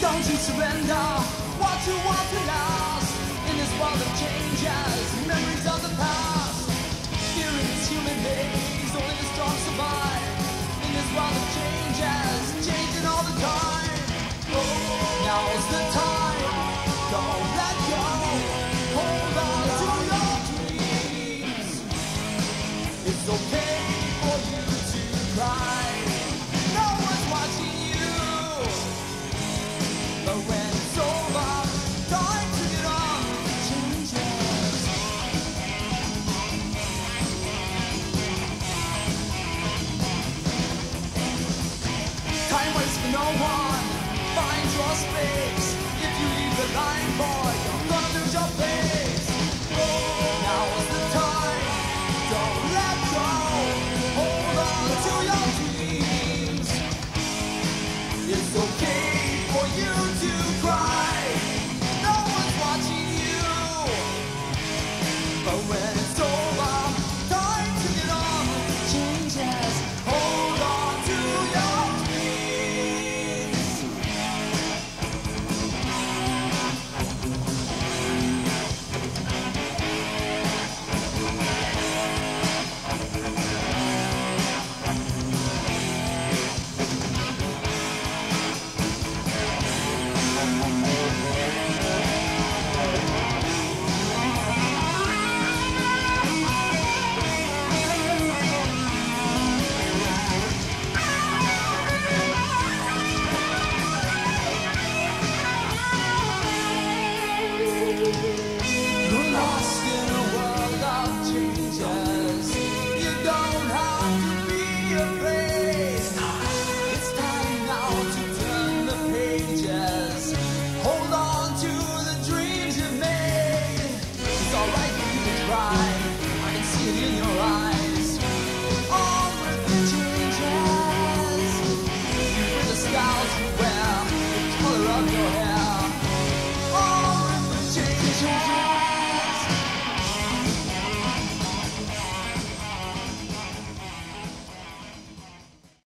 Don't you surrender what you want to last. In this world of changes, memories of the past. Here in this human haze, only the strong survive. In this world of changes, changing all the time. Now's the time, don't let go. Hold on to your dreams. It's okay for you to cry. No one's watching you. But when it's over, time to get on with changes. Time waits for no one. Find your space. If you leave the line, boy, you're gonna lose your place.